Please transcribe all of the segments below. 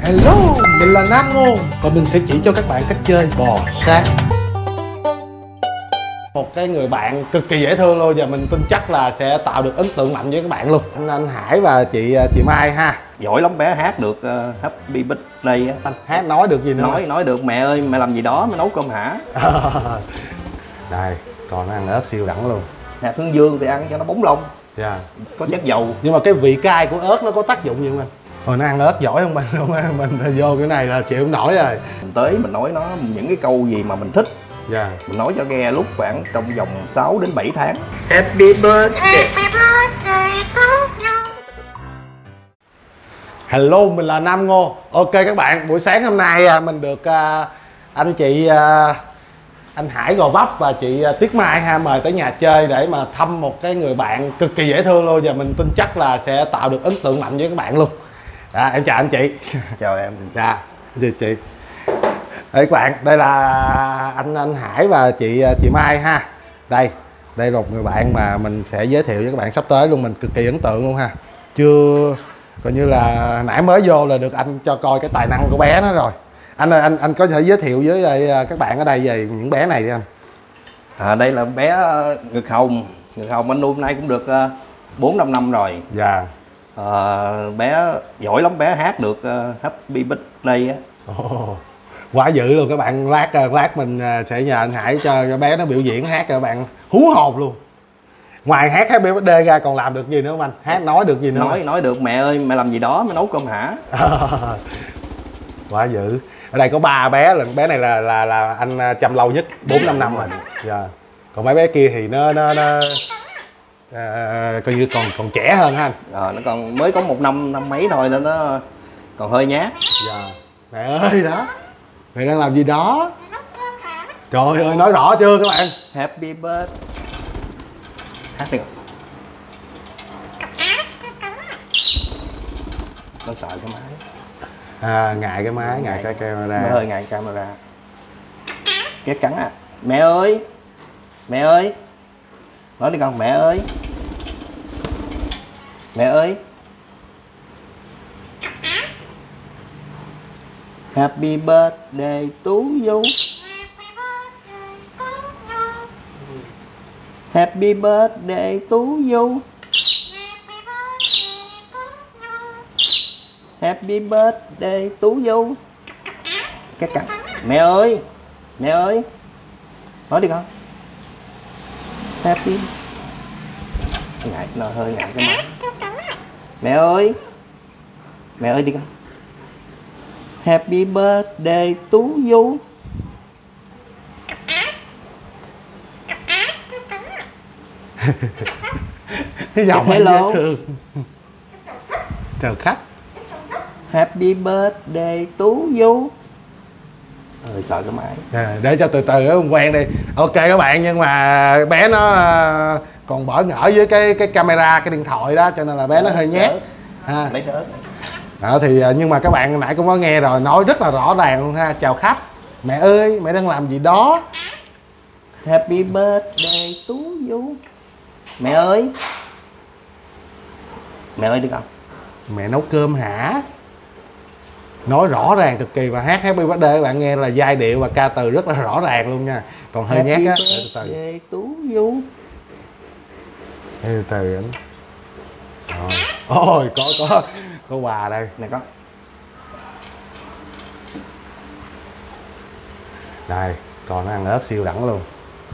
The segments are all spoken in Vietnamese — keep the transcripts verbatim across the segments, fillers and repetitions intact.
Hello, mình là Nam Ngô và mình sẽ chỉ cho các bạn cách chơi bò sát. Một cái người bạn cực kỳ dễ thương luôn và mình tin chắc là sẽ tạo được ấn tượng mạnh với các bạn luôn. Anh, anh Hải và chị chị Mai ha. Giỏi lắm, bé hát được uh, Happy Birthday á. Anh hát nói được gì nữa? Nói nói được. Mẹ ơi mẹ làm gì đó, mẹ nấu cơm hả? Đây, còn nó ăn ớt siêu đẳng luôn. Hạt hướng dương thì ăn cho nó bóng lông. Dạ. Yeah. Có chất dầu. Nhưng mà cái vị cay của ớt nó có tác dụng gì không anh? Hồi nó ăn ớt giỏi không anh? Không, mình vô cái này là chịu không nổi rồi. Mình tới mình nói nó những cái câu gì mà mình thích. Dạ. Yeah. Mình nói cho nghe lúc khoảng trong vòng sáu đến bảy tháng. Happy birthday. Hello, mình là Nam Ngô. Ok các bạn, buổi sáng hôm nay mình được uh, anh chị uh, anh Hải Gò Vấp và chị Tuyết Mai ha mời tới nhà chơi để mà thăm một cái người bạn cực kỳ dễ thương luôn và mình tin chắc là sẽ tạo được ấn tượng mạnh với các bạn luôn. À, em chào anh chị. Chào em. Dạ, chị chị. Đây các bạn, đây là anh anh Hải và chị chị Mai ha. Đây, đây là một người bạn mà mình sẽ giới thiệu với các bạn sắp tới luôn, mình cực kỳ ấn tượng luôn ha. Chưa coi như là nãy mới vô là được anh cho coi cái tài năng của bé nó rồi. Anh ơi, anh anh có thể giới thiệu với các bạn ở đây về những bé này đi anh. À, đây là bé Ngực Hồng. Ngực Hồng anh nuôi hôm nay cũng được bốn năm năm rồi. Dạ. À, bé giỏi lắm, bé hát được Happy Birthday á. Oh, quá dữ luôn các bạn. Lát lát mình sẽ nhờ anh Hải cho, cho bé nó biểu diễn hát cho các bạn hú hồn luôn. Ngoài hát Happy Birthday ra còn làm được gì nữa không anh? Hát nói được gì nữa? Nói nói được. Mẹ ơi mẹ làm gì đó, mẹ nấu cơm hả? Quá dữ. Ở đây có ba bé, là bé này là là là anh chăm lâu nhất, bốn năm năm rồi. Dạ. Còn mấy bé kia thì nó nó, nó à, coi như còn còn trẻ hơn ha anh. À, nó còn mới có một năm năm mấy thôi nên nó còn hơi nhát. Dạ. Mẹ ơi đó, mẹ đang làm gì đó? Trời ơi, nói rõ chưa các bạn? Happy birthday. Hát đi. Nó sợ cái máy. À, ngại cái máy, ngại cái camera. Nó hơi ngại camera. Cái cắn à. Mẹ ơi. Mẹ ơi. Nói đi con. Mẹ ơi. Mẹ ơi. Happy birthday to you. Happy birthday to you. Happy birthday to you. Cái cắn. Mẹ ơi. Mẹ ơi. Nói đi con. Happy. Ngại, nó hơi ngại cái máy. Mẹ ơi. Mẹ ơi đi con. Happy birthday to you. Giọng hello. Chào khách. Happy birthday to you. Ơi sợ cái máy. À, để cho từ từ nó quen đi. Ok các bạn, nhưng mà bé nó còn bỡ ngỡ với cái cái camera, cái điện thoại đó cho nên là bé nó hơi nhát. À. Lấy đỡ. Đó thì nhưng mà các bạn nãy cũng có nghe rồi, nói rất là rõ ràng luôn ha. Chào khách. Mẹ ơi, mẹ đang làm gì đó? Happy birthday to you. Mẹ ơi. Mẹ ơi đi con. Mẹ nấu cơm hả? Nói rõ ràng cực kỳ và hát Happy Birthday các bạn nghe là giai điệu và ca từ rất là rõ ràng luôn nha. Còn hơi Happy nhát á. Từ từ. To you. Từ từ anh. Ôi có có có quà đây. Này con. Đây, còn nó ăn ớt siêu đẳng luôn.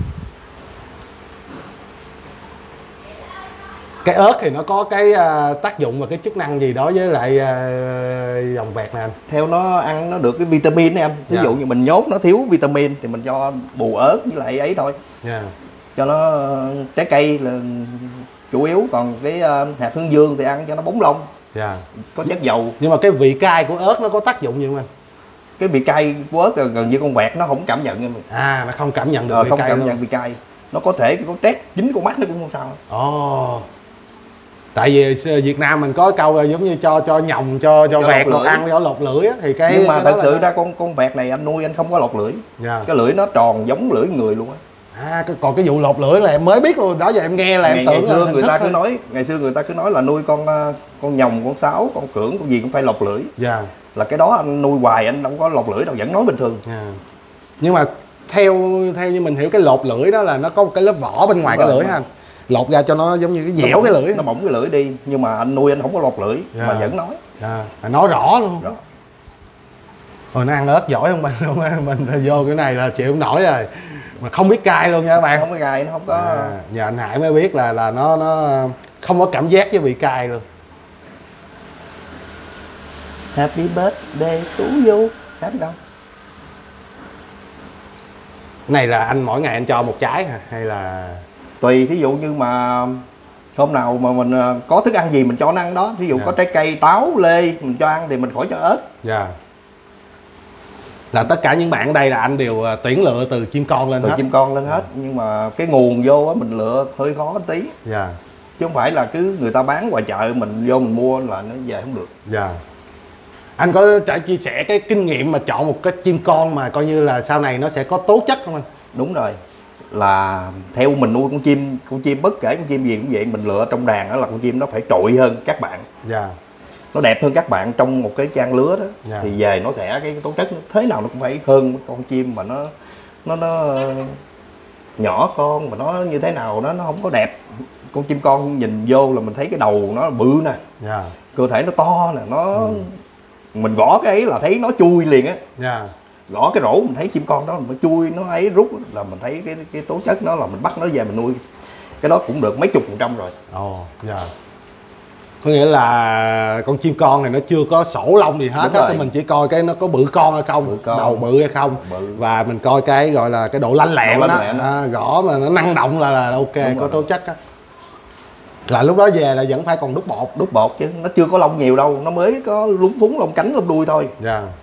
Cái ớt thì nó có cái uh, tác dụng và cái chức năng gì đó với lại uh, dòng vẹt này anh? Theo nó ăn nó được cái vitamin đấy em. Ví Dạ. dụ như mình nhốt nó thiếu vitamin thì mình cho bù ớt với lại ấy thôi. Yeah. Cho nó trái cây là chủ yếu, còn cái uh, hạt hướng dương thì ăn cho nó bóng lông. Yeah. Có chất dầu. Nhưng mà cái vị cay của ớt nó có tác dụng gì không anh? Cái vị cay của ớt là gần như con vẹt nó không cảm nhận. À, nó không cảm nhận được ờ, vị không cay cảm luôn. nhận vị cay. Nó có thể có tét chính con mắt nó cũng không sao. Ồ. Oh. Tại vì Việt Nam mình có câu là giống như cho cho nhồng cho cho, cho vẹt lột ăn cho lột lưỡi á, thì cái nhưng mà cái thật sự là... ra con con vẹt này anh nuôi anh không có lột lưỡi. Yeah. Cái lưỡi nó tròn giống lưỡi người luôn á. À, còn cái vụ lột lưỡi là em mới biết luôn, đó giờ em nghe là em ngày, tưởng ngày xưa là người ta cứ thôi. nói ngày xưa người ta cứ nói là nuôi con con nhồng, con sáo, con cưỡng, con gì cũng phải lột lưỡi. Dạ. là cái đó anh nuôi hoài anh đâu có lột lưỡi đâu, vẫn nói bình thường. À. Nhưng mà theo theo như mình hiểu cái lột lưỡi đó là nó có một cái lớp vỏ bên ngoài. Đúng cái rồi, lưỡi ha anh, lột ra cho nó giống như cái dẻo cái lưỡi, nó bỏng cái lưỡi đi. Nhưng mà anh nuôi anh không có lột lưỡi. Yeah. Mà vẫn nói. Yeah. Nói rõ luôn. Rõ. Rồi nó ăn ớt giỏi không mình luôn á, mình vô cái này là chịu không nổi rồi, mà không biết cay luôn nha các bạn. Không có cay, nó không có. À, nhờ anh Hải mới biết là là nó nó không có cảm giác với vị cay luôn. Happy birthday Tú Du. Hát đâu? Này là anh mỗi ngày anh cho một trái hả hay là tùy? Thí dụ như mà hôm nào mà mình có thức ăn gì mình cho nó ăn đó. Ví dụ yeah. có trái cây, táo, lê mình cho ăn thì mình khỏi cho ớt. Dạ. Yeah. Là tất cả những bạn ở đây là anh đều tuyển lựa từ chim con lên từ hết. Từ chim con lên hết. Yeah. Nhưng mà cái nguồn vô á mình lựa hơi khó tí. Dạ. Yeah. Chứ không phải là cứ người ta bán ngoài chợ mình vô mình mua là nó về không được. Dạ. Yeah. Anh có thể chia sẻ cái kinh nghiệm mà chọn một cái chim con mà coi như là sau này nó sẽ có tố chất không anh? Đúng rồi. Là theo mình nuôi con chim, con chim bất kể con chim gì cũng vậy, mình lựa trong đàn đó là con chim nó phải trội hơn các bạn. Dạ. Yeah. Nó đẹp hơn các bạn trong một cái trang lứa đó. Yeah. Thì về nó sẽ cái tố chất thế nào nó cũng phải hơn con chim mà nó nó nó nhỏ con mà nó như thế nào nó nó không có đẹp. Con chim con nhìn vô là mình thấy cái đầu nó bự nè. Yeah. Cơ thể nó to nè, nó ừ. mình gõ cái ấy là thấy nó chui liền á. Yeah. Gõ cái rổ mình thấy chim con đó mình chui nó ấy rút là mình thấy cái cái tố chất nó là mình bắt nó về mình nuôi. Cái đó cũng được mấy chục phần trăm rồi. Ồ, oh, dạ. Yeah. Có nghĩa là con chim con này nó chưa có sổ lông gì hết á, mình chỉ coi cái nó có bự con hay không, bự con. Đầu bự hay không, bự. Và mình coi cái gọi là cái độ lanh lẹ của nó, à, gõ mà nó năng động là là ok. Đúng có rồi. Tố chất á. Là lúc đó về là vẫn phải còn đút bột. Đút bột chứ nó chưa có lông nhiều đâu, nó mới có lúng phúng lông cánh lông đuôi thôi. Dạ. Yeah.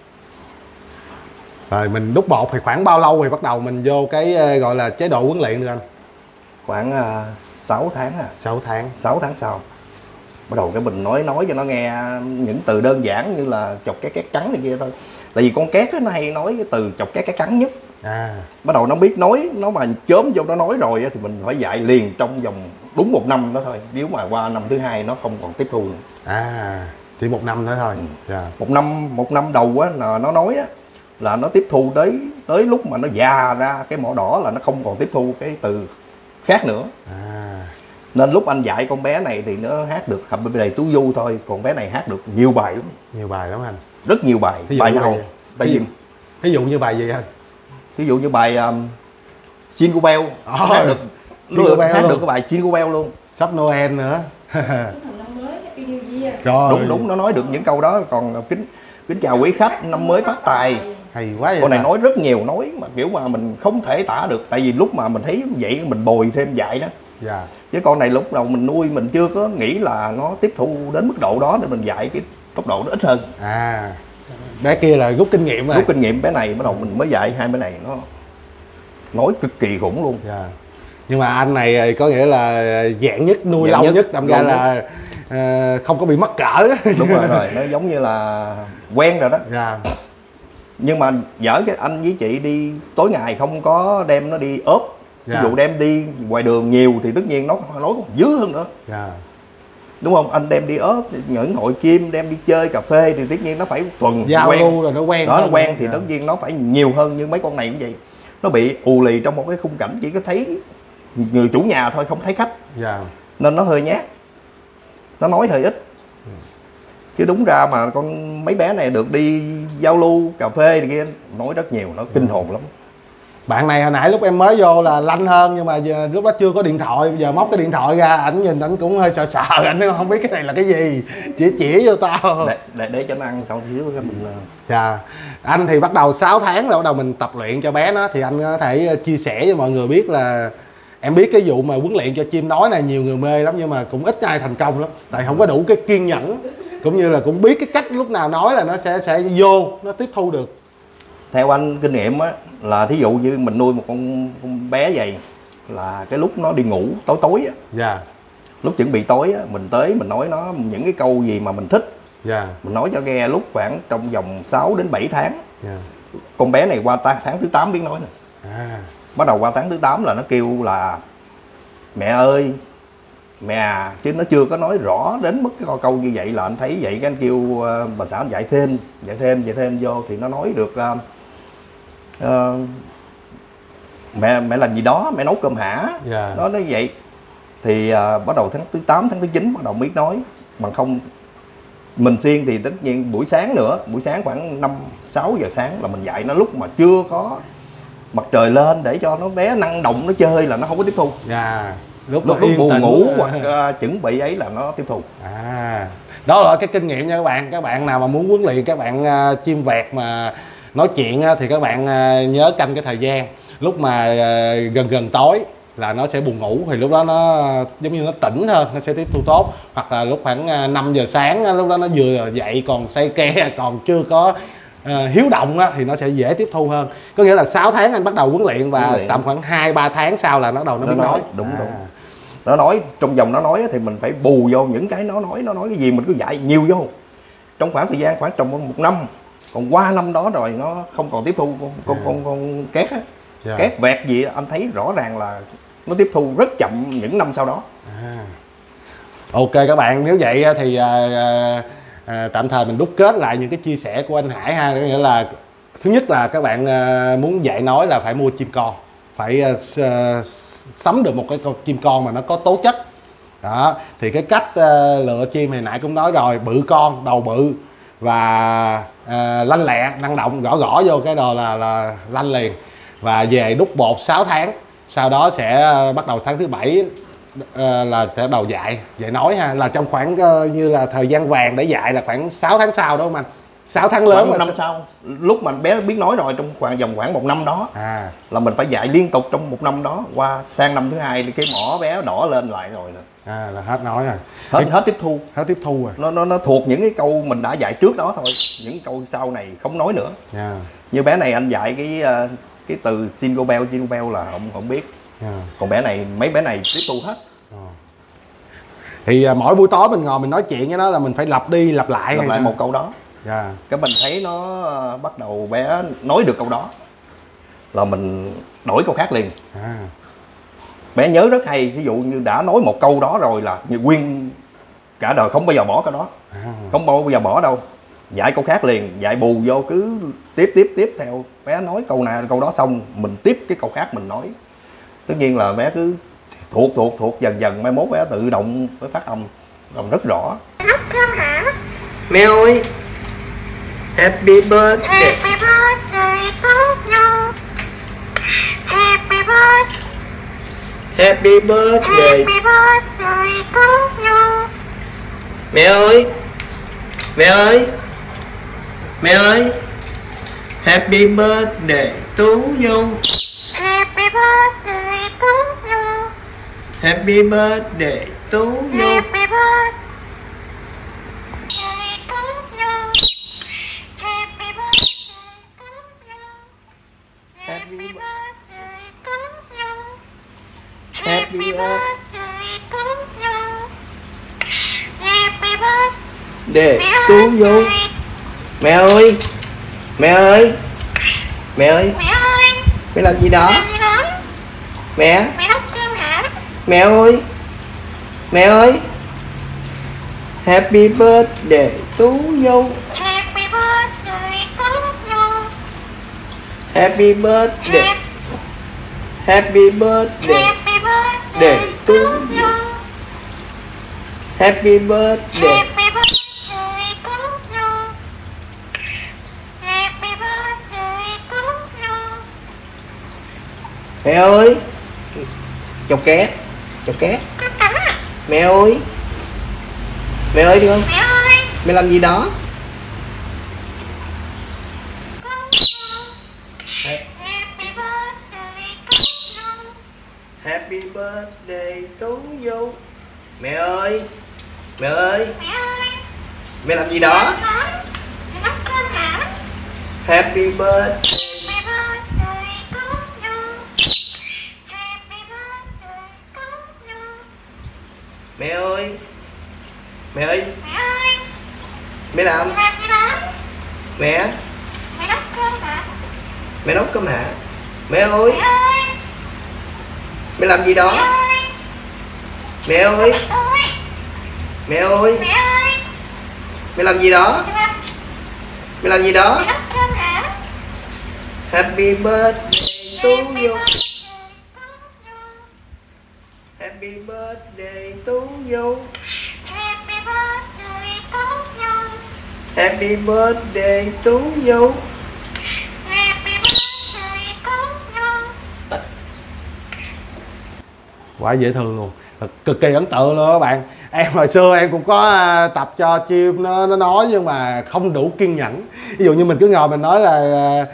Rồi mình đút bột thì khoảng bao lâu thì bắt đầu mình vô cái gọi là chế độ huấn luyện được anh? Khoảng uh, sáu tháng à. sáu tháng. sáu tháng sau bắt đầu cái mình nói nói cho nó nghe những từ đơn giản như là chọc cái két trắng này kia thôi. Tại vì con két ấy, nó hay nói cái từ chọc két cái trắng nhất. À. Bắt đầu nó biết nói, nó mà chớm vô nó nói rồi thì mình phải dạy liền trong vòng đúng một năm đó thôi. Nếu mà qua năm thứ hai nó không còn tiếp thu nữa. À, chỉ một năm nữa thôi. Ừ. Yeah. Một năm một năm đầu á là nó nói á là nó tiếp thu tới tới lúc mà nó già ra cái mỏ đỏ là nó không còn tiếp thu cái từ khác nữa. À. Nên lúc anh dạy con bé này thì nó hát được Happy Birthday Tú Du thôi, còn bé này hát được nhiều bài lắm. Nhiều bài lắm anh. Rất nhiều bài. Bài nào? Bài gì? Ví dụ như bài gì anh? Ví dụ như bài um, Jingle Bell. Oh, hát được Jingle Bell hát luôn. Được cái bài Jingle Bell luôn. Sắp Noel nữa. Đúng đúng, nó nói được những câu đó. Còn kính kính chào quý khách, năm mới phát tài. Hay quá vậy. Con này nói rất nhiều, nói mà kiểu mà mình không thể tả được. Tại vì lúc mà mình thấy vậy mình bồi thêm dạy đó. Yeah. Chứ con này lúc đầu mình nuôi mình chưa có nghĩ là nó tiếp thu đến mức độ đó nên mình dạy cái tốc độ nó ít hơn. À, bé kia là rút kinh nghiệm rồi. Rút kinh nghiệm bé này bắt đầu mình mới dạy hai bé này nó nói cực kỳ khủng luôn. Yeah. Nhưng mà anh này có nghĩa là dạng nhất, nuôi lâu nhất, nhất đâm ra là uh, không có bị mắc cỡ. Đúng rồi, rồi, nó giống như là quen rồi đó. Yeah. Nhưng mà dở cái anh với chị đi tối ngày không có đem nó đi ốp. Ví dụ đem đi ngoài đường nhiều thì tất nhiên nó nói còn dữ hơn nữa. Yeah. Đúng không? Anh đem đi ốp những hội chim, đem đi chơi cà phê thì tất nhiên nó phải tuần giao lưu rồi nó quen. Đó, nó quen thì yeah. tất nhiên nó phải nhiều hơn. Nhưng mấy con này cũng vậy, nó bị ù lì trong một cái khung cảnh chỉ có thấy người chủ nhà thôi, không thấy khách. Yeah. Nên nó hơi nhát, nó nói hơi ít. Yeah. Chứ đúng ra mà con mấy bé này được đi giao lưu cà phê này kia nói rất nhiều, nó kinh hồn lắm. Bạn này hồi nãy lúc em mới vô là lanh hơn, nhưng mà giờ, lúc đó chưa có điện thoại, giờ móc cái điện thoại ra ảnh nhìn ảnh cũng hơi sợ sợ, ảnh không biết cái này là cái gì, chỉ chỉ vô tao để, để, để cho nó ăn xong xíu cái mình. Dạ. Anh thì bắt đầu sáu tháng là bắt đầu mình tập luyện cho bé nó, thì anh có thể chia sẻ cho mọi người biết là em biết cái vụ mà huấn luyện cho chim nói này nhiều người mê lắm, nhưng mà cũng ít ai thành công lắm, tại không có đủ cái kiên nhẫn, cũng như là cũng biết cái cách lúc nào nói là nó sẽ sẽ vô nó tiếp thu được. Theo anh kinh nghiệm á là thí dụ như mình nuôi một con, con bé vậy là cái lúc nó đi ngủ tối tối á. Yeah. Lúc chuẩn bị tối á mình tới mình nói nó những cái câu gì mà mình thích. Yeah. Mình nói cho nghe lúc khoảng trong vòng sáu đến bảy tháng. Yeah. Con bé này qua tháng thứ tám biết nói nè. À. Bắt đầu qua tháng thứ tám là nó kêu là mẹ ơi mẹ à, chứ nó chưa có nói rõ đến mức cái câu như vậy. Là anh thấy vậy cái anh kêu uh, bà xã anh dạy thêm dạy thêm dạy thêm vô thì nó nói được uh, uh, mẹ mẹ làm gì đó, mẹ nấu cơm hả. Yeah. Nó nói vậy thì uh, bắt đầu tháng thứ tám tháng thứ chín bắt đầu biết nói. Bằng không mình xiên thì tất nhiên buổi sáng nữa, buổi sáng khoảng năm sáu giờ sáng là mình dạy nó lúc mà chưa có mặt trời lên để cho nó bé năng động nó chơi là nó không có tiếp thu. Yeah. Lúc lúc, lúc buồn ngủ hoặc uh, chuẩn bị ấy là nó tiếp thu. À, đó là cái kinh nghiệm nha các bạn. Các bạn nào mà muốn huấn luyện các bạn uh, chim vẹt mà nói chuyện uh, thì các bạn uh, nhớ canh cái thời gian. Lúc mà uh, gần gần tối là nó sẽ buồn ngủ thì lúc đó nó uh, giống như nó tỉnh hơn, nó sẽ tiếp thu tốt. Hoặc là lúc khoảng uh, năm giờ sáng uh, lúc đó nó vừa dậy còn say ke, còn chưa có uh, hiếu động uh, thì nó sẽ dễ tiếp thu hơn. Có nghĩa là sáu tháng anh bắt đầu huấn luyện và huấn luyện. Tầm khoảng hai ba tháng sau là nó bắt đầu nó, nó biết nói. nói. Đúng à. đúng. Nó nói trong vòng nó nói thì mình phải bù vô những cái nó nói. Nó nói cái gì mình cứ dạy nhiều vô trong khoảng thời gian khoảng trong một năm. Còn qua năm đó rồi nó không còn tiếp thu con con yeah. con, con két á. Yeah. Két vẹt gì anh thấy rõ ràng là nó tiếp thu rất chậm những năm sau đó. À. Ok các bạn, nếu vậy thì à, à, tạm thời mình đúc kết lại những cái chia sẻ của anh Hải ha. Nghĩa là thứ nhất là các bạn à, muốn dạy nói là phải mua chim con, phải à, sắm được một cái con chim con mà nó có tố chất. Đó thì cái cách uh, lựa chim hồi nãy cũng nói rồi, bự con, đầu bự và uh, lanh lẹ, năng động, gõ gõ vô cái đồ là là lanh liền. Và về đúc bột sáu tháng, sau đó sẽ uh, bắt đầu tháng thứ bảy uh, là sẽ đầu dạy dạy nói ha. Là trong khoảng uh, như là thời gian vàng để dạy là khoảng sáu tháng sau đúng không anh? sáu tháng lớn một năm sau, lúc mà bé biết nói rồi, trong khoảng vòng khoảng một năm đó à. là mình phải dạy liên tục trong một năm đó. Qua sang năm thứ hai thì cái mỏ bé đỏ lên lại rồi nè. À là hết nói rồi. Hết cái... hết tiếp thu. Hết tiếp thu rồi. Nó nó nó thuộc những cái câu mình đã dạy trước đó thôi. Những câu sau này không nói nữa. Yeah. Như bé này anh dạy cái cái từ Jingle Bell, Jingle Bell là không không biết. Yeah. Còn bé này mấy bé này tiếp thu hết. Oh. Thì uh, mỗi buổi tối mình ngồi mình nói chuyện với nó là mình phải lặp đi lặp lại. Lặp lại sao? Một câu đó. Yeah. Cái mình thấy nó bắt đầu bé nói được câu đó là mình đổi câu khác liền. À. Bé nhớ rất hay, ví dụ như đã nói một câu đó rồi là như nguyên cả đời không bao giờ bỏ cái đó. À. Không bao giờ bỏ đâu. Dạy câu khác liền, dạy bù vô cứ tiếp tiếp tiếp theo. Bé nói câu nào câu đó xong mình tiếp cái câu khác mình nói. Tất nhiên là bé cứ thuộc thuộc thuộc dần dần mai mốt bé tự động với phát âm làm rất rõ. Mèo ơi, Happy birthday. Happy birthday to you. Happy birthday. Happy birthday. Happy birthday to you. Mèo ơi. Mèo ơi. Mèo ơi. Happy birthday to you. Happy birthday to you. Happy birthday to you. Happy birthday. Happy birthday to you. Happy birthday to you. Happy birthday to you. Mẹ ơi, mẹ ơi, mẹ ơi, mẹ làm gì đó? Mẹ, mẹ ơi, mẹ ơi. Happy birthday to you. Happy birthday to you. Happy birthday. Happy birthday. Happy birthday to you. Happy birthday. Happy birthday to you. Happy birthday to you. Mẹ ơi. Chào két. Chào két. Mẹ ơi. Mẹ ơi đi không? Mẹ ơi. Mẹ làm gì đó? Happy birthday to you. Mẹ ơi. Mẹ ơi. Mẹ ơi. Mẹ làm gì đó? Happy birthday. Mẹ ơi. Mẹ ơi. Mẹ ơi. Mẹ làm. Mẹ. Mẹ nấu cơm hả? Mẹ nấu cơm hả? Mẹ ơi. Mẹ ơi. Mẹ làm gì đó? Mẹ ơi, mẹ ơi, mẹ làm gì đó? Mẹ làm gì đó? Happy birthday to you. Happy birthday to you. Happy birthday to you. Happy birthday to you. Quá dễ thương luôn, cực kỳ ấn tượng luôn các bạn. Em hồi xưa em cũng có tập cho chim nó nó nói nhưng mà không đủ kiên nhẫn. Ví dụ như mình cứ ngồi mình nói là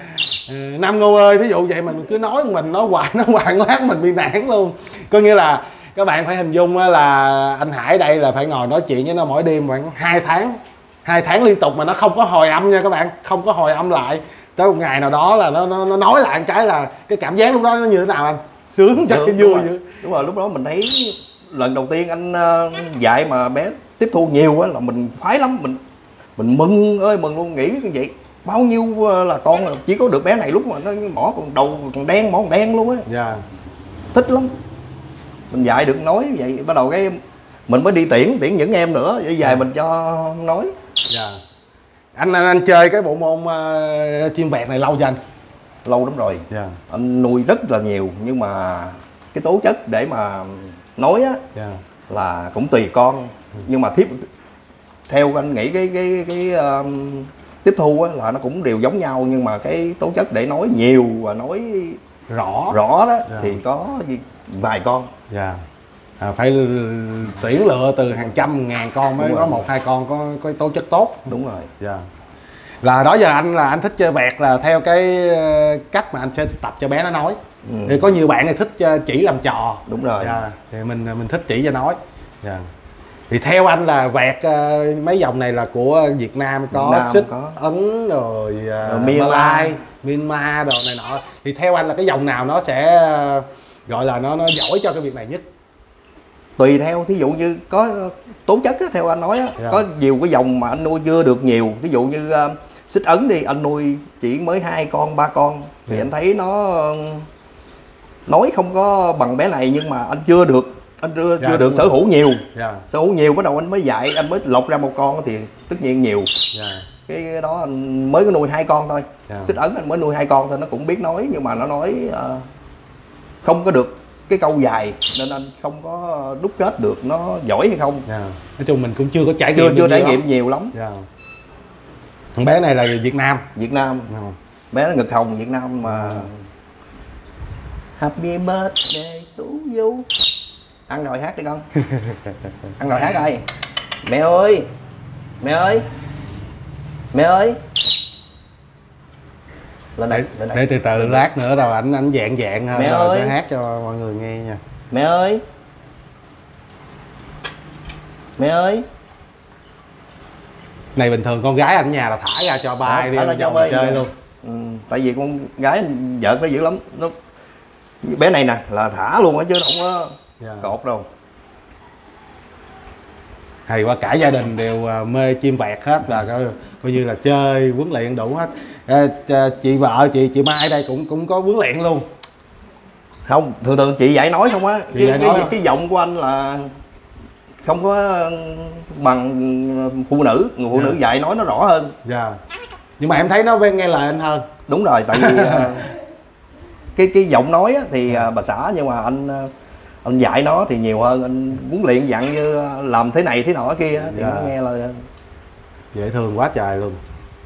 Nam Ngô ơi, thí dụ vậy mình cứ nói mình nói hoài nói hoài lát mình bị nản luôn. Có nghĩa là các bạn phải hình dung là anh Hải đây là phải ngồi nói chuyện với nó mỗi đêm khoảng hai tháng hai tháng liên tục mà nó không có hồi âm nha các bạn, không có hồi âm lại. Tới một ngày nào đó là nó nó, nó nói lại một cái là cái cảm giác lúc đó nó như thế nào anh? Sướng chắc vui đúng dữ. Đúng rồi, lúc đó mình thấy lần đầu tiên anh uh, dạy mà bé tiếp thu nhiều á là mình khoái lắm, mình mình mừng ơi mừng luôn, nghĩ như vậy bao nhiêu uh, là con là chỉ có được bé này lúc mà nó mỏ còn đầu còn đen, mỏ còn đen luôn á. Dạ. Thích lắm, mình dạy được nói như vậy, bắt đầu cái mình mới đi tiễn tiễn những em nữa để về dạ. mình cho nói. Dạ. Anh, anh anh chơi cái bộ môn uh, chim vẹt này lâu chưa anh? Lâu lắm rồi. Dạ. Anh nuôi rất là nhiều nhưng mà cái tố chất để mà nói á dạ. là cũng tùy con. ừ. Nhưng mà tiếp theo anh nghĩ cái cái cái uh, tiếp thu á là nó cũng đều giống nhau, nhưng mà cái tố chất để nói nhiều và nói rõ rõ đó dạ. thì có vài con. Dạ. À, phải tuyển lựa từ hàng trăm ngàn con mới có một hai con có có tố chất tốt. Đúng rồi. Dạ. Là đó giờ anh là anh thích chơi vẹt là theo cái cách mà anh sẽ tập cho bé nó nói. ừ. Thì có nhiều bạn thì thích chỉ làm trò. Đúng rồi. Dạ. Thì mình mình thích chỉ cho nói. Dạ. Thì theo anh là vẹt mấy dòng này là của Việt Nam có Việt Nam Xích, có. Ấn rồi uh, Myanmar, Myanmar đồ này nọ. Thì theo anh là cái dòng nào nó sẽ gọi là nó nó giỏi cho cái việc này nhất? Tùy theo, thí dụ như có tố chất á, theo anh nói á, yeah. có nhiều cái dòng mà anh nuôi chưa được nhiều, ví dụ như uh, Xích Ấn đi, anh nuôi chỉ mới hai con ba con thì yeah. anh thấy nó nói không có bằng bé này, nhưng mà anh chưa được anh chưa, yeah, chưa được sở hữu nhiều. yeah. Sở hữu nhiều bắt đầu anh mới dạy, anh mới lọc ra một con thì tất nhiên nhiều. yeah. Cái đó anh mới có nuôi hai con thôi. yeah. Xích Ấn anh mới nuôi hai con thôi, nó cũng biết nói nhưng mà nó nói uh, không có được cái câu dài nên anh không có đúc kết được nó giỏi hay không. yeah. Nói chung mình cũng chưa có trải nghiệm chưa chưa trải nghiệm nhiều lắm. yeah. Con bé này là Việt Nam. Việt Nam. yeah. Bé nó ngực hồng Việt Nam mà. yeah. Happy birthday to you. Ăn rồi hát đi con. Ăn rồi hát ơi. Mẹ ơi, mẹ ơi, mẹ ơi. Lên đây, lên đây. Để từ từ lát nữa rồi ảnh ảnh dạng dạng hơn mẹ rồi ơi. sẽ hát cho mọi người nghe nha. Mẹ ơi, mẹ ơi. Này bình thường con gái anh nhà là thả ra cho bay đi cho chơi chơi luôn. ừ, Tại vì con gái vợ nó dữ lắm, nó bé này nè là thả luôn á chứ không có yeah. cột đâu. Hay quá, cả gia đình đều mê chim vẹt hết, là coi, coi như là chơi huấn luyện đủ hết. À, chị vợ chị chị Mai đây cũng cũng có huấn luyện luôn. Không, thường thường chị dạy nói không á, cái, cái, cái, cái giọng của anh là không có bằng phụ nữ, người phụ yeah. nữ dạy nói nó rõ hơn. Dạ. Yeah. Nhưng mà em thấy nó nghe lời anh hơn. Đúng rồi, tại vì cái cái giọng nói á, thì yeah. bà xã, nhưng mà anh anh dạy nó thì nhiều hơn, anh huấn luyện dặn như làm thế này thế nọ kia thì yeah. nó nghe lời. Dễ thương quá trời luôn.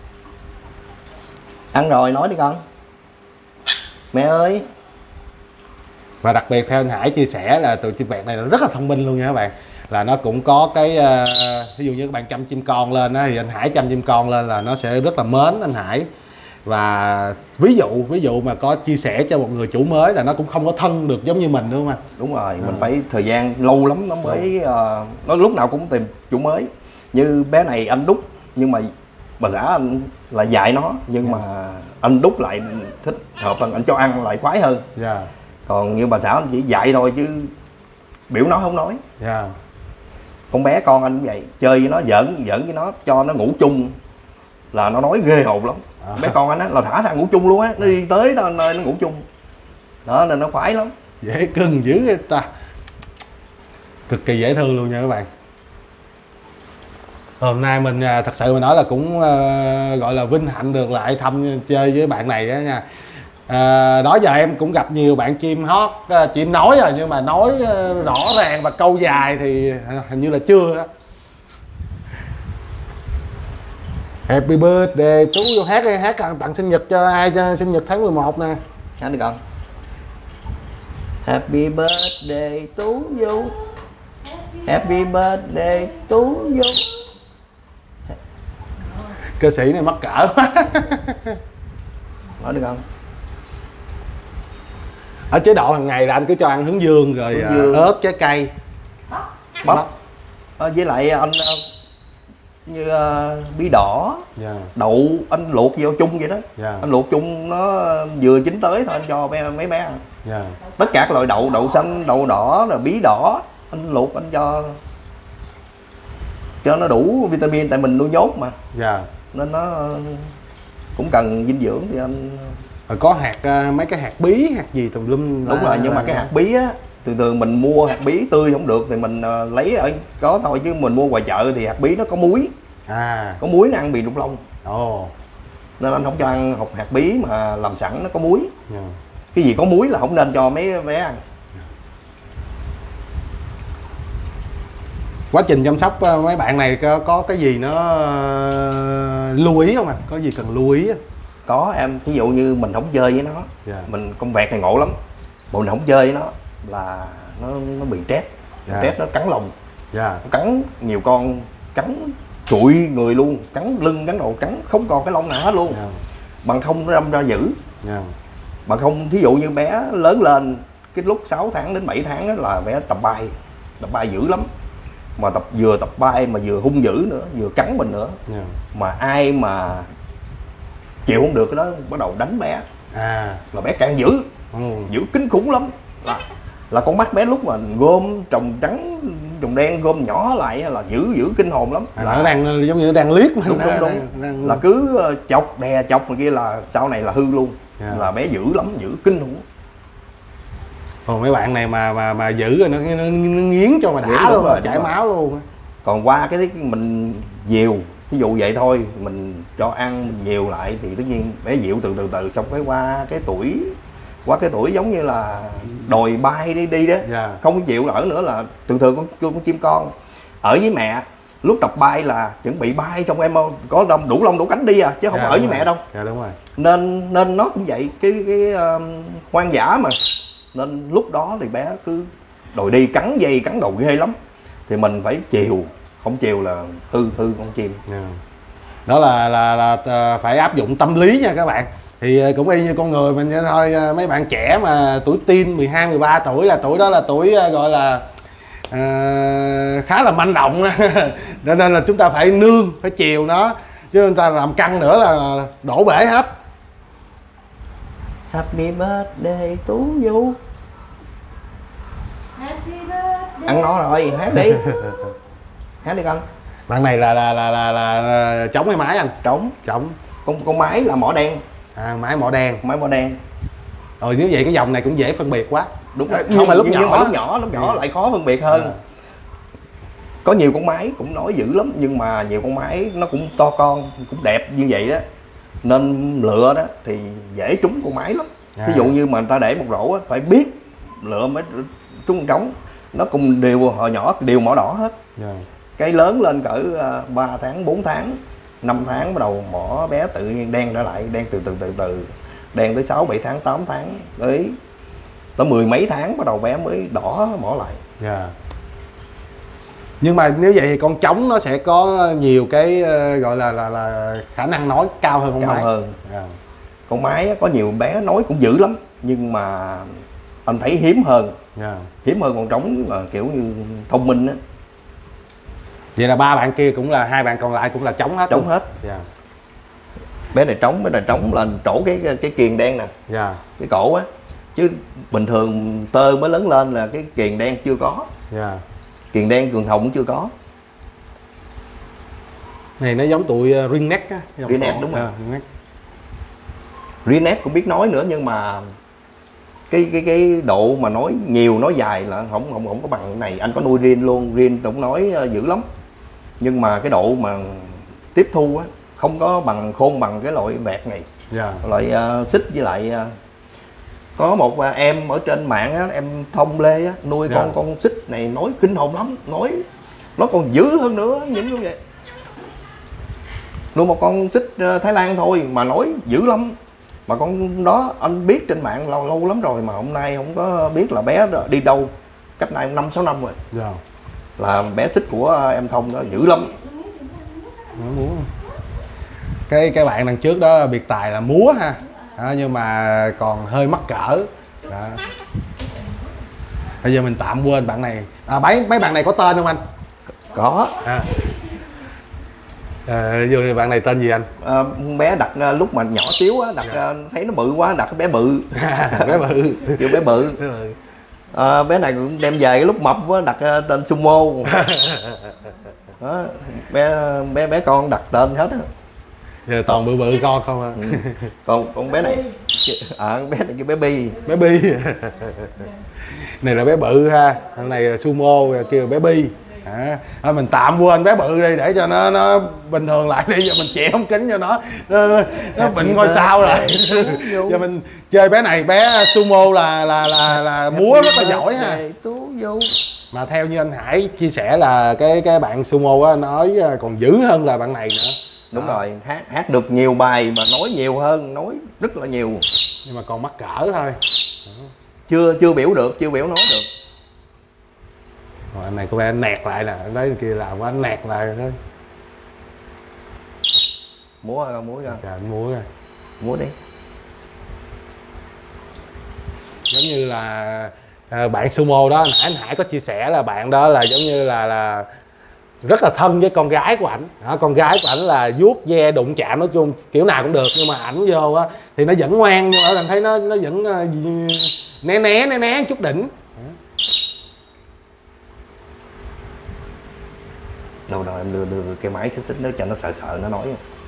Ăn rồi nói đi con. Mẹ ơi. Và đặc biệt theo anh Hải chia sẻ là tụi chim vẹt này nó rất là thông minh luôn nha các bạn. Là nó cũng có cái uh, ví dụ như các bạn chăm chim con lên á, thì anh Hải chăm chim con lên là nó sẽ rất là mến anh Hải. Và ví dụ ví dụ mà có chia sẻ cho một người chủ mới là nó cũng không có thân được giống như mình, đúng không anh? Đúng rồi, à. mình phải thời gian lâu lắm nó mới uh, nó lúc nào cũng tìm chủ mới. Như bé này anh đúc, nhưng mà bà xã anh là dạy nó, nhưng yeah. mà anh đúc lại thích hợp hơn, anh cho ăn lại khoái hơn. yeah. Còn như bà xã anh chỉ dạy thôi chứ biểu nói không nói. yeah. Con bé con anh cũng vậy, chơi với nó, giỡn giỡn với nó, cho nó ngủ chung là nó nói ghê hồn lắm. à. Bé con anh á là thả ra ngủ chung luôn á, nó đi tới đó nơi nó ngủ chung đó nên nó khoái lắm. Dễ cưng dữ người ta. cực kỳ dễ thương luôn nha các bạn. Hôm nay mình thật sự mà nói là cũng uh, gọi là vinh hạnh được lại thăm chơi với bạn này đó nha. À, đó giờ em cũng gặp nhiều bạn chim hót, uh, chim nói rồi nhưng mà nói uh, rõ ràng và câu dài thì hình như là chưa á. Happy birthday Tú vô hát đi, hát tặng sinh nhật cho ai cho sinh nhật tháng mười một nè. Hát đi con. Happy birthday Tú Du. Happy birthday Tú Du. Ca sĩ này mắc cỡ quá. Nói đi con. Ở chế độ hàng ngày là anh cứ cho ăn hướng dương rồi hướng dương. Ớt, trái cây, bắp. À, với lại anh như uh, bí đỏ, yeah. Đậu anh luộc vô chung vậy đó, yeah. Anh luộc chung nó vừa chín tới thôi anh cho bé, mấy bé ăn, yeah. Tất cả các loại đậu, đậu xanh, đậu đỏ, rồi bí đỏ anh luộc anh cho cho nó đủ vitamin, tại mình nuôi nhốt mà, yeah. Nên nó cũng cần dinh dưỡng thì anh. Rồi có hạt mấy cái hạt bí hạt gì tùm lum. Đúng rồi, nhưng mà cái hạt bí á từ từ mình mua hạt bí tươi không được thì mình uh, lấy ở có thôi, chứ mình mua ngoài chợ thì hạt bí nó có muối, à. Có muối nó ăn bị rụng lông, oh. Nên anh không cho ăn hột hạt bí mà làm sẵn nó có muối, yeah. Cái gì có muối là không nên cho mấy bé ăn. Quá trình chăm sóc mấy bạn này có, có cái gì nó lưu ý không ạ? À? Có gì cần lưu ý? Có em, ví dụ như mình không chơi với nó, yeah. Mình con vẹt này ngộ lắm, mình không chơi với nó là nó nó bị stress, yeah. Stress nó cắn lồng, yeah. Nó cắn nhiều con, cắn trụi người luôn, cắn lưng, cắn đầu, cắn không còn cái lông nào hết luôn, yeah. Bằng không nó đâm ra dữ, yeah. Bằng không thí dụ như bé lớn lên cái lúc sáu tháng đến bảy tháng đó là bé tập bay, tập bay dữ lắm, mà tập vừa tập bay mà vừa hung dữ nữa, vừa cắn mình nữa, yeah. Mà ai mà chịu không được cái đó bắt đầu đánh bé, à. Là bé càng dữ, ừ. Dữ kinh khủng lắm, là là con mắt bé lúc mà gom trồng trắng trồng đen gom nhỏ lại là dữ dữ kinh hồn lắm, à, là nó đang giống như đang liếc mà. Đúng đúng đúng, đang, đang... là cứ chọc đè chọc người kia là sau này là hư luôn, yeah. Là bé dữ lắm, dữ kinh khủng. Còn mấy bạn này mà mà mà dữ rồi nó nó, nó nghiến cho mà đã luôn rồi, chảy máu luôn. Còn qua cái mình dìu ví dụ vậy thôi, mình cho ăn mình dìu lại thì tất nhiên bé dịu từ từ từ xong cái qua cái tuổi qua cái tuổi giống như là đòi bay đi đi đó, yeah. Không có chịu ở nữa là thường thường con, con chim con ở với mẹ lúc tập bay là chuẩn bị bay xong em có đông đủ lông đủ cánh đi à chứ không, yeah, ở với rồi. Mẹ đâu, yeah, đúng rồi. Nên nên nó cũng vậy, cái cái um, hoang dã mà, nên lúc đó thì bé cứ đòi đi cắn dây cắn đầu ghê lắm, thì mình phải chiều, không chiều là hư hư con chim, yeah. Đó là, là là phải áp dụng tâm lý nha các bạn. Thì cũng y như con người mình vậy thôi, mấy bạn trẻ mà tuổi teen mười hai mười ba tuổi là tuổi đó là tuổi gọi là uh, khá là manh động. Cho nên là chúng ta phải nương, phải chiều nó, chứ người ta làm căng nữa là đổ bể hết. Happy birthday Tú Du. Ăn nó rồi, hát đi. Hát đi con. Bạn này là là là là, là, là trống hay máy anh? Trống. Trống. Con con máy là mỏ đen. À, máy mỏ đen. Máy mỏ đen. Rồi nếu vậy cái dòng này cũng dễ phân biệt quá. Đúng rồi. Nhưng, nhưng mà lúc nhưng, nhỏ, nhưng mà lúc nhỏ, lúc nhỏ lại khó phân biệt hơn. À. Có nhiều con máy cũng nói dữ lắm, nhưng mà nhiều con máy nó cũng to con, cũng đẹp như vậy đó. Nên lựa đó thì dễ trúng con máy lắm. À. Ví dụ như mà người ta để một rổ á, phải biết lựa mới trúng trống. Nó cùng đều hồi nhỏ đều mỏ đỏ hết. Yeah. Cái lớn lên cỡ ba tháng, bốn tháng, năm tháng bắt đầu mỏ bé tự nhiên đen trở lại, đen từ từ từ từ, đen tới sáu, bảy tháng, tám tháng, tới tới mười mấy tháng bắt đầu bé mới đỏ mỏ lại. Yeah. Nhưng mà nếu vậy thì con trống nó sẽ có nhiều cái uh, gọi là là là khả năng nói cao hơn con cao máy. Hơn. Yeah. Con máy có nhiều bé nói cũng dữ lắm, nhưng mà anh thấy hiếm hơn. Yeah. Hiếm hơn con trống mà kiểu như thông minh á. Vậy là ba bạn kia cũng là, hai bạn còn lại cũng là trống hết. Trống hết. Yeah. Bé này trống, bé này trống là trổ cái cái kiền đen nè. Yeah. Cái cổ á. Chứ bình thường tơ mới lớn lên là cái kiền đen chưa có. Yeah. Kiền đen cường hồng cũng chưa có. Này nó giống tụi ringneck á. Ringneck đúng rồi. À, ringneck cũng biết nói nữa, nhưng mà cái cái cái độ mà nói nhiều nói dài là không không không có bằng cái này. Anh có nuôi riêng luôn, riêng cũng nói uh, dữ lắm, nhưng mà cái độ mà tiếp thu á không có bằng khôn bằng cái loại vẹt này. Yeah. Loại uh, xích với lại uh, có một uh, em ở trên mạng á, em Thông Lê á, nuôi yeah. con con xích này nói kinh hồn lắm, nói nó còn dữ hơn nữa những như vậy. Nuôi một con xích uh, Thái Lan thôi mà nói dữ lắm. Mà con đó anh biết trên mạng lâu lâu lắm rồi, mà hôm nay không có biết là bé đi đâu, cách nay năm sáu năm rồi. Yeah. Là bé xích của em Thông đó dữ lắm. Cái cái bạn đằng trước đó biệt tài là múa ha, à, nhưng mà còn hơi mắc cỡ. Đó. Bây giờ mình tạm quên bạn này. À, mấy mấy bạn này có tên không anh? Có. À. À, vô bạn này tên gì anh? À, bé đặt lúc mà nhỏ xíu á, đặt dạ. thấy nó bự quá, đặt bé bự. Bé bự. Kêu bé bự. À, bé này cũng đem về cái lúc mập quá, đặt tên Sumo. Đó, bé bé bé con đặt tên hết á. Giờ toàn bự bự con không à. Ừ. Còn con bé này, à, bé này kêu bé Bi. Bé Bi. Này là bé bự ha, thằng này là Sumo kêu bé Bi. À, à, mình tạm quên bé bự đi để cho nó nó bình thường lại đi, giờ mình chẻ ống kính cho nó nó, nó, nó bệnh ngôi sao rồi. Giờ mình chơi bé này, bé Sumo là là là là múa rất là giỏi ha. Mà theo như anh Hải chia sẻ là cái cái bạn Sumo á nói còn dữ hơn là bạn này nữa. Đúng đó. Rồi, hát hát được nhiều bài mà nói nhiều hơn, nói rất là nhiều. Nhưng mà còn mắc cỡ thôi. Đó. Chưa chưa biểu được, chưa biểu nói được. Rồi anh này có vẻ nẹt lại nè, anh thấy kia làm quá nẹt lại rồi đó. Múa rồi, múa rồi. Trời, múa rồi. Múa đi. Giống như là à, bạn Sumo đó, nãy anh Hải có chia sẻ là bạn đó là giống như là là rất là thân với con gái của ảnh. À, con gái của ảnh là vuốt ve đụng chạm, nói chung kiểu nào cũng được, nhưng mà ảnh vô á thì nó vẫn ngoan, nhưng mà anh thấy nó nó vẫn uh, né né né né chút đỉnh. Đâu đâu em đưa đưa cái máy xích xích nó cho nó sợ sợ nó nói.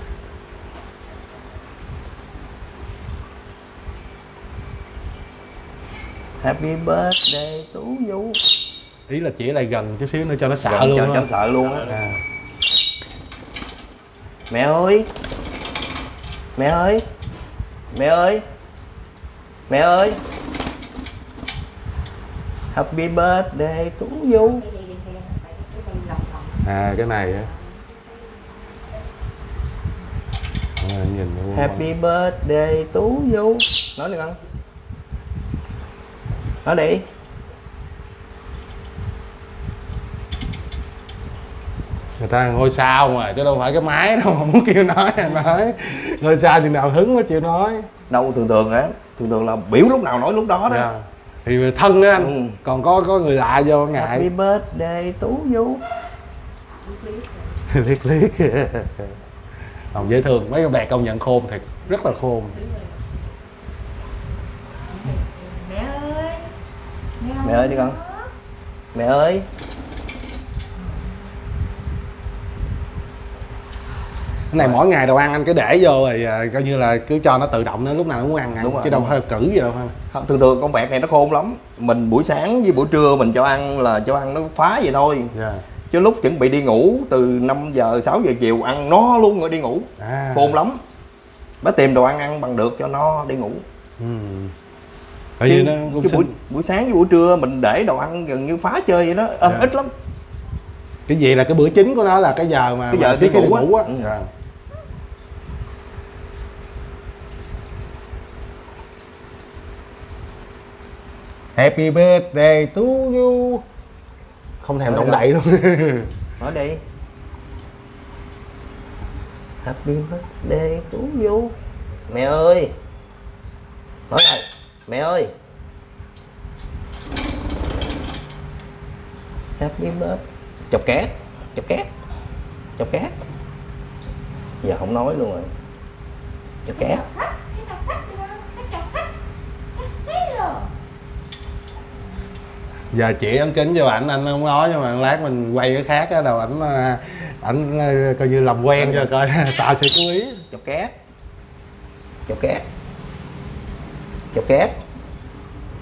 Happy birthday to you. Ý là chỉ lại gần chút xíu nữa cho nó sợ gần luôn cho, đó. cho nó sợ luôn á. À. Mẹ ơi, mẹ ơi, mẹ ơi, mẹ ơi, happy birthday to you. À cái này á. À, nhìn happy birthday to you. Nói được không? Nói đi. Người ta ngôi sao mà chứ đâu phải cái máy đâu mà muốn kêu nói nói ngôi sao thì nào hứng mới chịu nói. Đâu thường thường á, thường thường là biểu lúc nào nói lúc đó đó. Yeah. Thì thân á anh. Ừ. Còn có có người lạ vô ngại. Happy birthday to you. Liếc liếc. Còn dễ thương, mấy con bè công nhận khôn thiệt, rất là khôn. Mẹ ơi, mẹ ơi đi con, mẹ ơi. Cái này mỗi ngày đồ ăn anh cứ để vô rồi coi như là cứ cho nó tự động, nó lúc nào nó muốn ăn, ăn. Chứ đâu hơi cử gì đâu ha. Thường thường con vẹt này nó khôn lắm. Mình buổi sáng với buổi trưa mình cho ăn là cho ăn nó phá vậy thôi. Yeah. Chứ lúc chuẩn bị đi ngủ từ năm giờ sáu giờ chiều ăn nó luôn rồi đi ngủ. À. Khôn lắm. Bé tìm đồ ăn ăn bằng được cho nó đi ngủ. Ừ. Chứ, chứ nó chứ buổi, buổi sáng với buổi trưa mình để đồ ăn gần như phá chơi vậy đó, à, yeah. Ít lắm. Cái gì là cái bữa chính của nó là cái giờ mà cái giờ đi ngủ, ngủ á. Ừ. Yeah. Happy birthday to you. Không thèm động đậy luôn. Nói đi. Happy birthday to you. Mẹ ơi. Nói rồi. Mẹ ơi. Happy birthday. Chọc két. Chọc két. Chọc két. Giờ không nói luôn rồi. Chọc két. Giờ chị ống kính cho ảnh, anh không nói, nhưng mà lát mình quay cái khác á, đâu ảnh ảnh coi như làm quen cho coi tạo sự chú ý. Chọc két. Chọc két. Chọc két.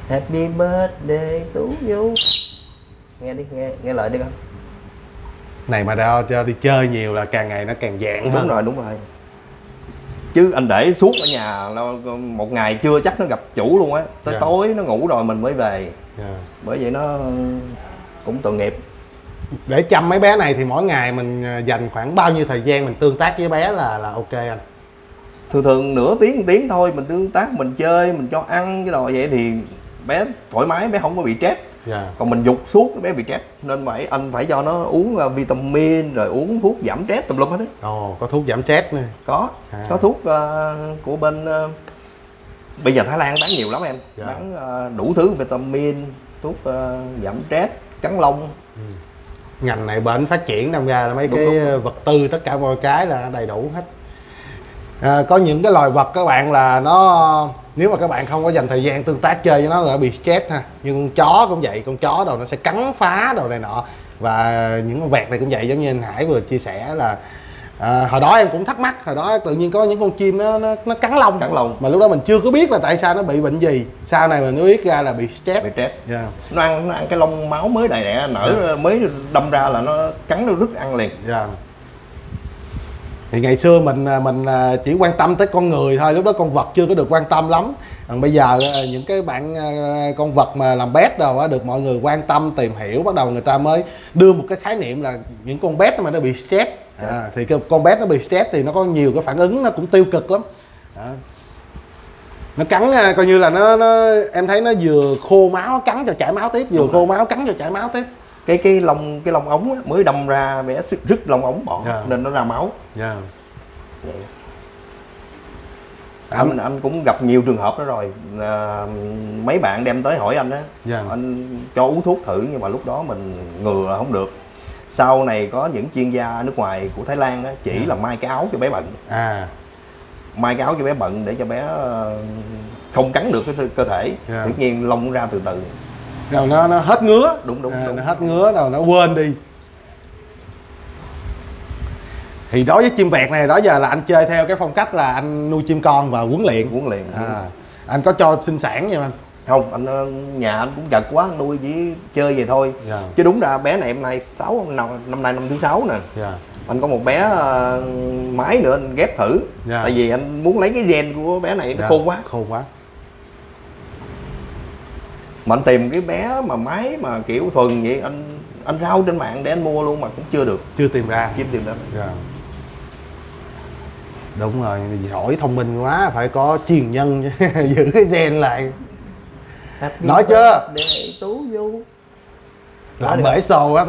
Happy birthday to you. Nghe đi, nghe nghe lời đi con. Này mà ra cho đi chơi nhiều là càng ngày nó càng dạng Đúng hơn. rồi, đúng rồi. Chứ anh để suốt ở nhà một ngày chưa chắc nó gặp chủ luôn á. Tới yeah. tối nó ngủ rồi mình mới về. Yeah. Bởi vậy nó cũng tội nghiệp. Để chăm mấy bé này thì mỗi ngày mình dành khoảng bao nhiêu thời gian mình tương tác với bé là là ok anh? Thường thường nửa tiếng một tiếng thôi, mình tương tác, mình chơi, mình cho ăn cái đồ vậy thì bé thoải mái, bé không có bị stress. Yeah. Còn mình giục suốt bé bị stress, nên phải anh phải cho nó uống vitamin rồi uống thuốc giảm stress tùm lum hết đấy. Ồ, oh, có thuốc giảm stress nữa. Có, à. Có thuốc uh, của bên uh, bây giờ Thái Lan bán nhiều lắm em. Yeah. Bán uh, đủ thứ vitamin, thuốc uh, giảm stress, cắn lông. Ừ. Ngành này bệnh phát triển đâm ra là mấy đúng, cái đúng. vật tư tất cả mọi cái là đầy đủ hết. À, có những cái loài vật các bạn là nó nếu mà các bạn không có dành thời gian tương tác chơi với nó là bị stress ha. Nhưng con chó cũng vậy, con chó đầu nó sẽ cắn phá đồ này nọ, và những con vẹt này cũng vậy, giống như anh Hải vừa chia sẻ là à, hồi đó em cũng thắc mắc, hồi đó tự nhiên có những con chim nó nó, nó cắn lông cắn lông mà lúc đó mình chưa có biết là tại sao nó bị bệnh gì, sau này mình mới biết ra là bị stress. Bị stress. Yeah. Nó ăn nó ăn cái lông máu mới đầy đẻ nở. Yeah. Mới đâm ra là nó cắn nó rứt ăn liền. Yeah. Thì ngày xưa mình mình chỉ quan tâm tới con người thôi, lúc đó con vật chưa có được quan tâm lắm. Còn bây giờ những cái bạn con vật mà làm pet đâu á được mọi người quan tâm tìm hiểu, bắt đầu người ta mới đưa một cái khái niệm là những con pet mà nó bị stress. À, thì cái con pet nó bị stress thì nó có nhiều cái phản ứng nó cũng tiêu cực lắm. À. Nó cắn coi như là nó, nó em thấy nó vừa khô máu nó cắn cho chảy máu tiếp, vừa khô máu cắn cho chảy máu tiếp. Cái cái lông cái lông ống á, mới đâm ra bé rứt lông ống bỏ. Yeah. Nên nó ra máu. Yeah. Vậy. Anh, anh cũng gặp nhiều trường hợp đó rồi. À, mấy bạn đem tới hỏi anh á. Yeah. Anh cho uống thuốc thử nhưng mà lúc đó mình ngừa không được. Sau này có những chuyên gia nước ngoài của Thái Lan á, chỉ yeah. là mai cái áo cho bé bận. À. Mai cái áo cho bé bận để cho bé không cắn được cái cơ thể. Yeah. Tự nhiên lông ra từ từ. Rồi nó nó hết ngứa. Đúng đúng, à, đúng. Nó hết ngứa rồi nó quên đi. Thì đối với chim vẹt này đó giờ là anh chơi theo cái phong cách là anh nuôi chim con và huấn luyện. Huấn luyện. À, anh có cho sinh sản vậy anh? Không, anh nhà anh cũng chật quá, nuôi chỉ chơi vậy thôi. Yeah. Chứ đúng ra bé này hôm nay sáu năm, năm nay năm thứ sáu nè. Yeah. Anh có một bé uh, mái nữa anh ghép thử. Yeah. Tại vì anh muốn lấy cái gen của bé này nó yeah. khô quá. Khô quá. Mà anh tìm cái bé mà mái mà kiểu thuần vậy anh anh rao trên mạng để anh mua luôn mà cũng chưa được, chưa tìm ra, chưa tìm ra. Yeah. Đúng rồi, hỏi thông minh quá phải có truyền nhân giữ cái gen lại. Happy nói chưa? Để Tú vô. Làm bể xô quá.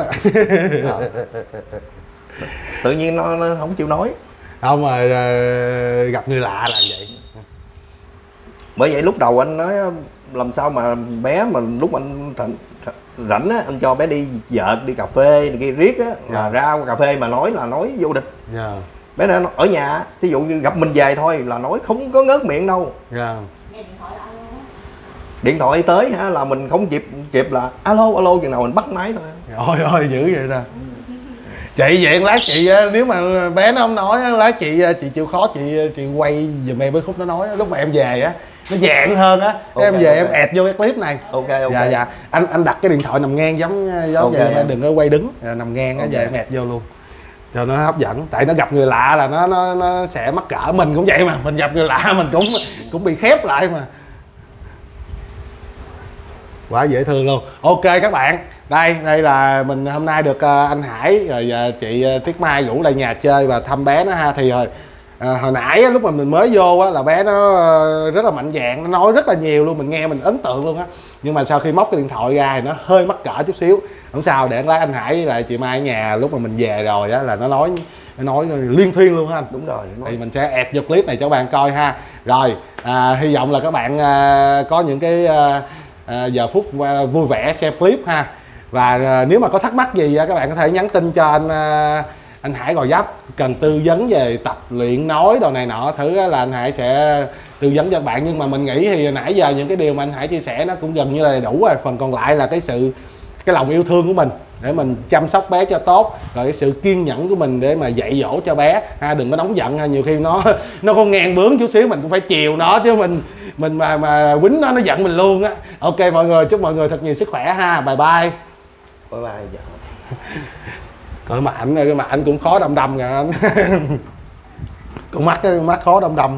Tự nhiên nó, nó không chịu nói. Không mà uh, gặp người lạ là vậy. Bởi vậy lúc đầu anh nói làm sao mà bé mà lúc anh th th rảnh á anh cho bé đi vợt đi cà phê đi kia riết á. Yeah. Mà ra cà phê mà nói là nói vô địch. Yeah. Bé này ở nhà thí dụ như gặp mình về thôi là nói không có ngớt miệng đâu. Yeah. Điện thoại tới hả là mình không kịp kịp là alo alo chừng nào mình bắt máy thôi. Ôi ôi dữ vậy ta. Chị vậy lát chị nếu mà bé nó không nói lát chị chị chịu khó chị chị quay giùm em với khúc nó nói lúc mà em về á nó dạng hơn á. Okay, em về okay. Em ẹt vô cái clip này. Ok ok. Dạ dạ. Anh anh đặt cái điện thoại nằm ngang giống giống okay. Vậy đừng có quay đứng nằm ngang á. Okay. Về em ẹt vô luôn cho nó hấp dẫn. Tại nó gặp người lạ là nó nó nó sẽ mắc cỡ, mình cũng vậy mà, mình gặp người lạ mình cũng cũng bị khép lại mà. Quá dễ thương luôn. Ok các bạn, đây đây là mình hôm nay được uh, anh Hải rồi uh, chị uh, Tuyết Mai rủ lại nhà chơi và thăm bé nó ha. Thì rồi uh, hồi nãy á, lúc mà mình mới vô á, là bé nó uh, rất là mạnh dạn, nó nói rất là nhiều luôn, mình nghe mình ấn tượng luôn á. Nhưng mà sau khi móc cái điện thoại ra thì nó hơi mắc cỡ chút xíu. Không sao, để lát anh Hải với lại chị Mai ở nhà lúc mà mình về rồi á là nó nói nó nói liên thuyên luôn ha anh. Đúng rồi. Nói. Thì mình sẽ ép vô clip này cho các bạn coi ha. Rồi à, hy vọng là các bạn uh, có những cái uh, À, giờ phút vui vẻ xem clip ha. Và à, nếu mà có thắc mắc gì các bạn có thể nhắn tin cho anh à, anh Hải Gò Vấp, cần tư vấn về tập luyện nói đồ này nọ thử là anh Hải sẽ tư vấn cho các bạn. Nhưng mà mình nghĩ thì nãy giờ những cái điều mà anh Hải chia sẻ nó cũng gần như là đầy đủ rồi. Phần còn lại là cái sự cái lòng yêu thương của mình để mình chăm sóc bé cho tốt, rồi cái sự kiên nhẫn của mình để mà dạy dỗ cho bé ha. Đừng có nóng giận ha, nhiều khi nó nó có ngang bướng chút xíu mình cũng phải chiều nó chứ mình mình mà mà quýnh nó nó giận mình luôn á. Ok mọi người, chúc mọi người thật nhiều sức khỏe ha, bye bye. Bye bye dạ. Coi mặt ảnh, cái mặt ảnh cũng khó đâm đâm kìa anh. Con mắt cái mắt khó đâm đâm.